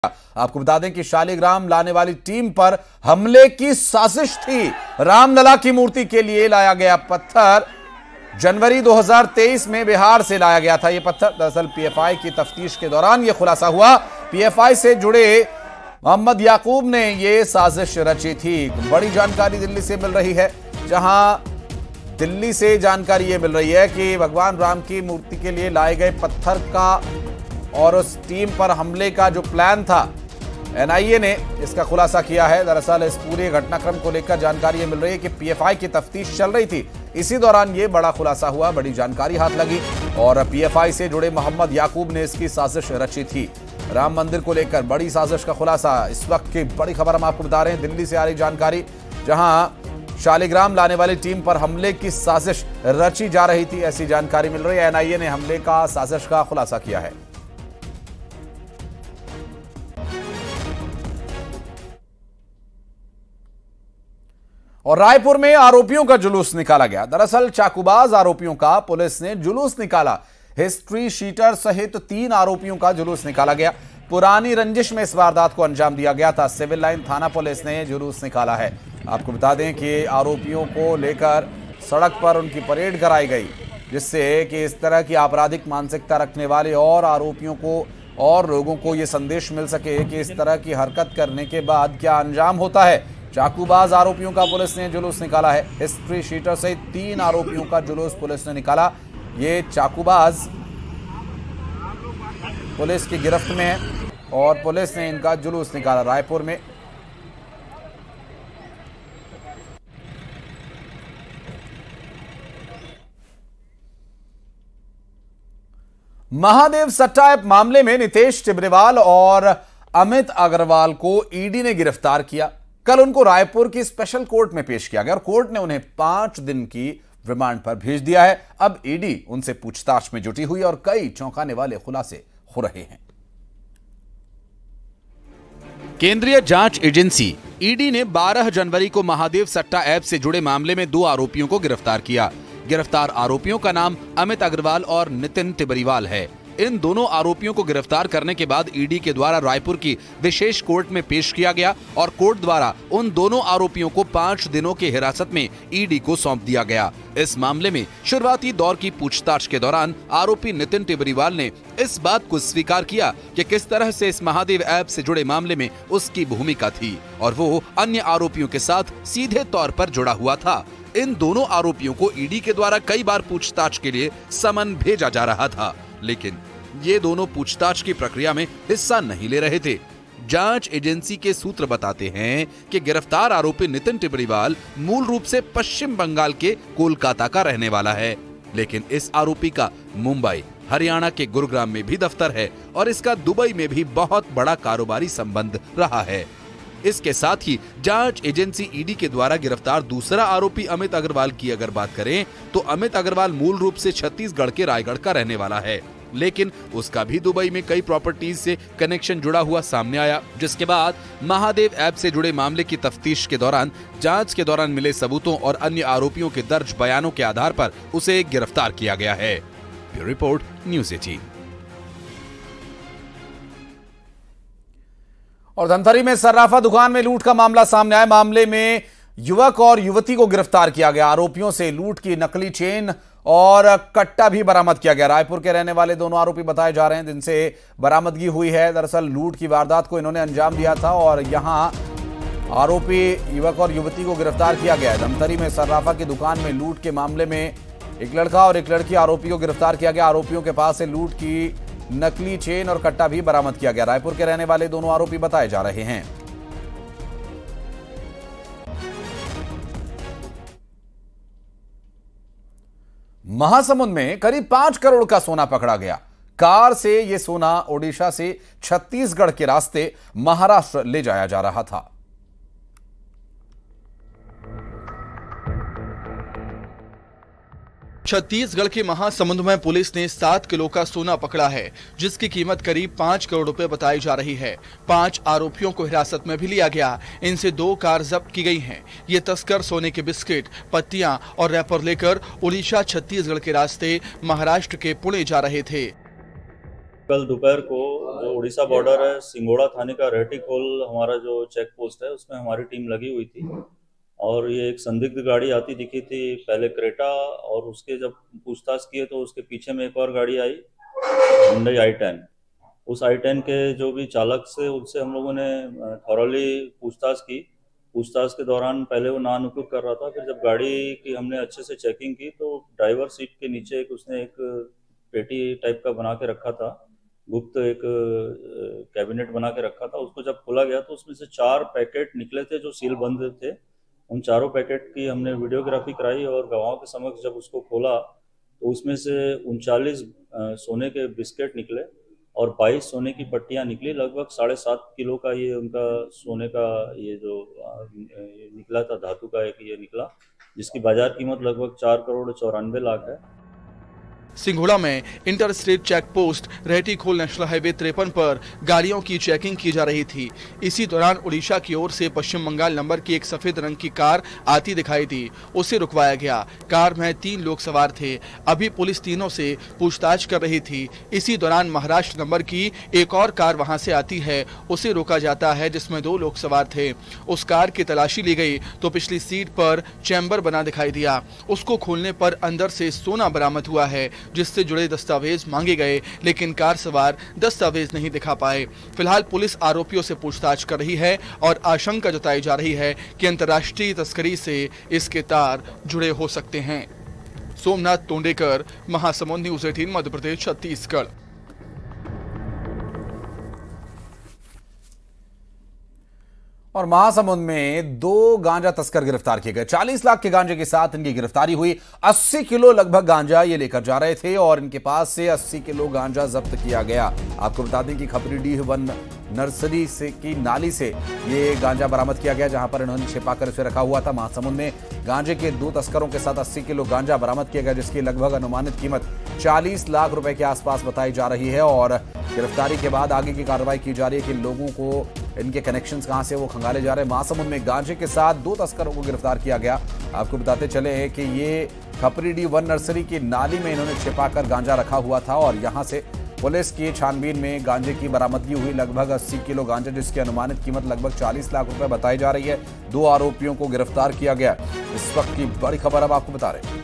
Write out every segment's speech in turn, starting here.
आपको बता दें कि शालिग्राम लाने वाली टीम पर हमले की साजिश थी। रामलला की मूर्ति के लिए लाया गया पत्थर जनवरी 2023 में बिहार से लाया गया था। यह पत्थर दरअसल पीएफआई की तफ्तीश के दौरान यह खुलासा हुआ। पीएफआई से जुड़े मोहम्मद याकूब ने यह साजिश रची थी। बड़ी जानकारी दिल्ली से मिल रही है, जहां दिल्ली से जानकारी यह मिल रही है कि भगवान राम की मूर्ति के लिए लाए गए पत्थर का और उस टीम पर हमले का जो प्लान था, एनआईए ने इसका खुलासा किया है। दरअसल इस पूरे घटनाक्रम को लेकर जानकारी ये मिल रही है कि पीएफआई की तफ्तीश चल रही थी, इसी दौरान ये बड़ा खुलासा हुआ, बड़ी जानकारी हाथ लगी और पीएफआई से जुड़े मोहम्मद याकूब ने इसकी साजिश रची थी। राम मंदिर को लेकर बड़ी साजिश का खुलासा। इस वक्त की बड़ी खबर हम आपको बता रहे हैं, दिल्ली से आ रही जानकारी, जहां शालिग्राम लाने वाली टीम पर हमले की साजिश रची जा रही थी, ऐसी जानकारी मिल रही है। एनआईए ने हमले का साजिश का खुलासा किया है। और रायपुर में आरोपियों का जुलूस निकाला गया। दरअसल चाकूबाज आरोपियों का पुलिस ने जुलूस निकाला। हिस्ट्री शीटर सहित 3 आरोपियों का जुलूस निकाला गया। पुरानी रंजिश में इस वारदात को अंजाम दिया गया था। सिविल लाइन थाना पुलिस ने जुलूस निकाला है। आपको बता दें कि आरोपियों को लेकर सड़क पर उनकी परेड कराई गई, जिससे कि इस तरह की आपराधिक मानसिकता रखने वाले और आरोपियों को और लोगों को यह संदेश मिल सके कि इस तरह की हरकत करने के बाद क्या अंजाम होता है। चाकूबाज आरोपियों का पुलिस ने जुलूस निकाला है। हिस्ट्री शीटर सहित 3 आरोपियों का जुलूस पुलिस ने निकाला। ये चाकूबाज पुलिस की गिरफ्त में है और पुलिस ने इनका जुलूस निकाला रायपुर में। महादेव सट्टा ऐप मामले में नितेश टिबरेवाल और अमित अग्रवाल को ईडी ने गिरफ्तार किया। कल उनको रायपुर की स्पेशल कोर्ट में पेश किया गया और कोर्ट ने उन्हें 5 दिन की रिमांड पर भेज दिया है। अब ईडी उनसे पूछताछ में जुटी हुई और कई चौंकाने वाले खुलासे हो रहे हैं। केंद्रीय जांच एजेंसी ईडी ने 12 जनवरी को महादेव सट्टा ऐप से जुड़े मामले में 2 आरोपियों को गिरफ्तार किया। गिरफ्तार आरोपियों का नाम अमित अग्रवाल और नितिन टिबरीवाल है। इन दोनों आरोपियों को गिरफ्तार करने के बाद ईडी के द्वारा रायपुर की विशेष कोर्ट में पेश किया गया और कोर्ट द्वारा उन दोनों आरोपियों को 5 दिनों की हिरासत में ईडी को सौंप दिया गया। इस मामले में शुरुआती दौर की पूछताछ के दौरान आरोपी नितिन टिबरीवाल ने इस बात को स्वीकार किया कि किस तरह से इस महादेव ऐप से जुड़े मामले में उसकी भूमिका थी और वो अन्य आरोपियों के साथ सीधे तौर पर जुड़ा हुआ था। इन दोनों आरोपियों को ईडी के द्वारा कई बार पूछताछ के लिए समन भेजा जा रहा था, लेकिन ये दोनों पूछताछ की प्रक्रिया में हिस्सा नहीं ले रहे थे। जांच एजेंसी के सूत्र बताते हैं कि गिरफ्तार आरोपी नितिन टिबरीवाल मूल रूप से पश्चिम बंगाल के कोलकाता का रहने वाला है, लेकिन इस आरोपी का मुंबई, हरियाणा के गुरुग्राम में भी दफ्तर है और इसका दुबई में भी बहुत बड़ा कारोबारी संबंध रहा है। इसके साथ ही जांच एजेंसी ईडी के द्वारा गिरफ्तार दूसरा आरोपी अमित अग्रवाल की अगर बात करें तो अमित अग्रवाल मूल रूप से छत्तीसगढ़ के रायगढ़ का रहने वाला है, लेकिन उसका भी दुबई में कई प्रॉपर्टीज से कनेक्शन जुड़ा हुआ सामने आया, जिसके बाद महादेव ऐप से जुड़े मामले की तफ्तीश के दौरान जांच के दौरान मिले सबूतों और अन्य आरोपियों के दर्ज बयानों के आधार पर उसे गिरफ्तार किया गया है। Bureau report, News 18। और धमतरी में सर्राफा दुकान में लूट का मामला सामने आया। मामले में युवक और युवती को गिरफ्तार किया गया। आरोपियों से लूट की नकली चेन और कट्टा भी बरामद किया गया। रायपुर के रहने वाले दोनों आरोपी बताए जा रहे हैं, जिनसे बरामदगी हुई है। दरअसल लूट की वारदात को इन्होंने अंजाम दिया था और यहां आरोपी युवक और युवती को गिरफ्तार किया गया है। धमतरी में सर्राफा की दुकान में लूट के मामले में एक लड़का और एक लड़की आरोपी को गिरफ्तार किया गया। आरोपियों के पास से लूट की नकली चेन और कट्टा भी बरामद किया गया। रायपुर के रहने वाले दोनों आरोपी बताए जा रहे हैं। महासमुंद में करीब 5 करोड़ का सोना पकड़ा गया। कार से यह सोना ओडिशा से छत्तीसगढ़ के रास्ते महाराष्ट्र ले जाया जा रहा था। छत्तीसगढ़ के महासमुंद में पुलिस ने 7 किलो का सोना पकड़ा है, जिसकी कीमत करीब 5 करोड़ रुपए बताई जा रही है। 5 आरोपियों को हिरासत में भी लिया गया। इनसे 2 कार जब्त की गई हैं। ये तस्कर सोने के बिस्किट, पत्तियां और रैपर लेकर उड़ीसा छत्तीसगढ़ के रास्ते महाराष्ट्र के पुणे जा रहे थे। कल दोपहर को जो उड़ीसा बॉर्डर है सिंगोड़ा थाने का रेहटीखोल हमारा जो चेक पोस्ट है उसमें हमारी टीम लगी हुई थी और ये एक संदिग्ध गाड़ी आती दिखी थी, पहले क्रेटा, और उसके जब पूछताछ किए तो उसके पीछे में एक और गाड़ी आई Hyundai i10। उस i10 के जो भी चालक से उनसे हम लोगों ने थॉरली पूछताछ की। पूछताछ के दौरान पहले वो नानुकुर कर रहा था, फिर जब गाड़ी की हमने अच्छे से चेकिंग की तो ड्राइवर सीट के नीचे उसने एक पेटी टाइप का बना के रखा था, गुप्त एक कैबिनेट बना के रखा था। उसको जब खोला गया तो उसमें से 4 पैकेट निकले थे जो सील बंद थे। उन चारों पैकेट की हमने वीडियोग्राफी कराई और गवाहों के समक्ष जब उसको खोला तो उसमें से 39 सोने के बिस्किट निकले और 22 सोने की पट्टियां निकली। लगभग 7.5 किलो का ये उनका सोने का ये जो निकला था, धातु का एक ये निकला, जिसकी बाजार कीमत लगभग 4,94,00,000 है। सिंघोड़ा में inter state check post Rehtikhol national highway 53 पर गाड़ियों की चेकिंग की जा रही थी। इसी दौरान उड़ीसा की ओर से पश्चिम बंगाल नंबर की एक सफेद रंग की कार आती दिखाई दी, उसे रुकवाया गया। कार में 3 लोग सवार थे। अभी पुलिस तीनों से पूछताछ कर रही थी। इसी दौरान महाराष्ट्र नंबर की एक और कार वहां से आती है, उसे रोका जाता है जिसमें 2 लोग सवार थे। उस कार की तलाशी ली गई तो पिछली सीट पर चैम्बर बना दिखाई दिया। उसको खोलने पर अंदर से सोना बरामद हुआ है, जिससे जुड़े दस्तावेज मांगे गए, लेकिन कार सवार दस्तावेज नहीं दिखा पाए। फिलहाल पुलिस आरोपियों से पूछताछ कर रही है और आशंका जताई जा रही है कि अंतर्राष्ट्रीय तस्करी से इसके तार जुड़े हो सकते हैं। सोमनाथ तोंडेकर, महासमुंद न्यूज़ 18 मध्य प्रदेश छत्तीसगढ़। और महासमुंद में 2 गांजा तस्कर गिरफ्तार किए गए। 40 लाख के गांजे के साथ इनकी गिरफ्तारी हुई। 80 किलो लगभग गांजा ये लेकर जा रहे थे और इनके पास से 80 किलो गांजा जब्त किया गया। आपको बता दें कि खपरीडीह वन नर्सरी से की नाली से ये गांजा बरामद किया गया, जहां पर इन्होंने छिपाकर इसे रखा हुआ था। महासमुंद में गांजे के 2 तस्करों के साथ 80 किलो गांजा बरामद किया गया, जिसकी लगभग अनुमानित कीमत 40 लाख रुपए के आसपास बताई जा रही है। और गिरफ्तारी के बाद आगे की कार्रवाई की जा रही है कि लोगों को इनके कनेक्शंस कहां से वो खंगाले जा रहे हैं। महासमुंद में गांजे के साथ 2 तस्करों को गिरफ्तार किया गया। आपको बताते चले हैं कि ये खपरीडीह वन नर्सरी की नाली में इन्होंने छिपाकर गांजा रखा हुआ था और यहां से पुलिस की छानबीन में गांजे की बरामदगी हुई। लगभग 80 किलो गांजा, जिसकी अनुमानित कीमत लगभग 40 लाख रुपए बताई जा रही है। 2 आरोपियों को गिरफ्तार किया गया। इस वक्त की बड़ी खबर अब आपको बता रहे हैं।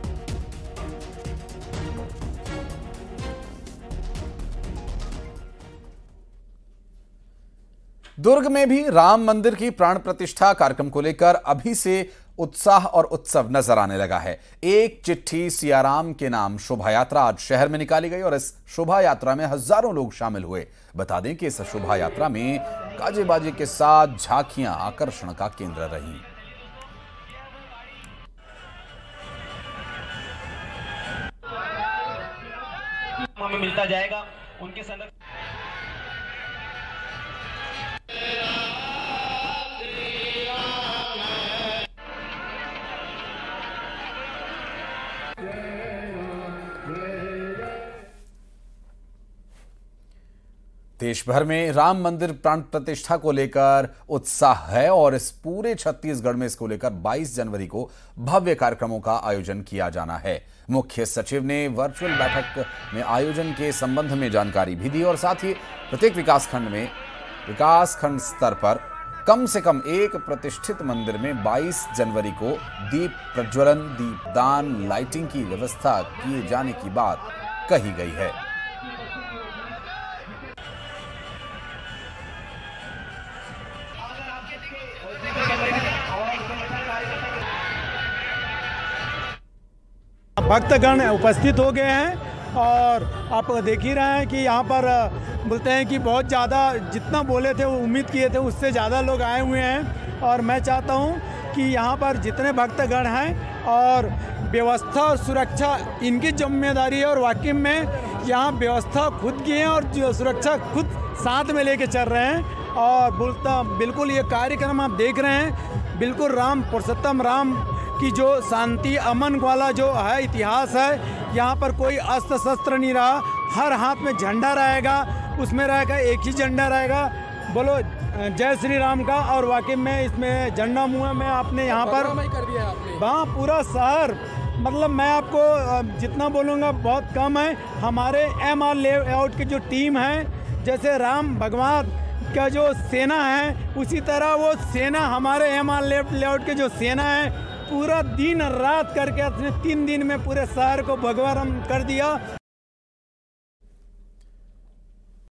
दुर्ग में भी राम मंदिर की प्राण प्रतिष्ठा कार्यक्रम को लेकर अभी से उत्साह और उत्सव नजर आने लगा है। एक चिट्ठी सियाराम के नाम शोभा यात्रा आज शहर में निकाली गई और इस शोभा यात्रा में हजारों लोग शामिल हुए। बता दें कि इस शोभा यात्रा में गाजे बाजे के साथ झांकियां आकर्षण का केंद्र रहीं। हमें मिलता जाएगा उनके संदर्भ। देश भर में राम मंदिर प्राण प्रतिष्ठा को लेकर उत्साह है और इस पूरे छत्तीसगढ़ में इसको लेकर 22 जनवरी को भव्य कार्यक्रमों का आयोजन किया जाना है। मुख्य सचिव ने वर्चुअल बैठक में आयोजन के संबंध में जानकारी भी दी और साथ ही प्रत्येक विकासखंड स्तर पर कम से कम एक प्रतिष्ठित मंदिर में 22 जनवरी को दीप प्रज्वलन, दीपदान, लाइटिंग की व्यवस्था किए जाने की बात कही गई है। भक्तगण उपस्थित हो गए हैं और आप देख ही रहे हैं कि यहाँ पर बोलते हैं कि बहुत ज़्यादा जितना बोले थे वो उम्मीद किए थे उससे ज़्यादा लोग आए हुए हैं। और मैं चाहता हूँ कि यहाँ पर जितने भक्तगण हैं और व्यवस्था और सुरक्षा इनकी जिम्मेदारी है और वाकई में यहाँ व्यवस्था खुद की है और जो सुरक्षा खुद साथ में लेके चल रहे हैं। और बिल्कुल ये कार्यक्रम आप देख रहे हैं, बिल्कुल राम पुरुषोत्तम राम की जो शांति अमन वाला जो है इतिहास है। यहाँ पर कोई अस्त्र शस्त्र नहीं रहा, हर हाथ में झंडा रहेगा, उसमें रहेगा एक ही झंडा रहेगा, बोलो जय श्री राम का। और वाकई में इसमें झंडा मुँह में आपने यहाँ पर वहाँ पूरा शहर मतलब मैं आपको जितना बोलूँगा बहुत कम है। हमारे MR लेआउट की जो टीम है, जैसे राम भगवान का जो सेना है, उसी तरह वो सेना हमारे MR लेआउट के जो सेना है, पूरा दिन रात करके अपने 3 दिन में पूरे शहर को भगवा रंग कर दिया।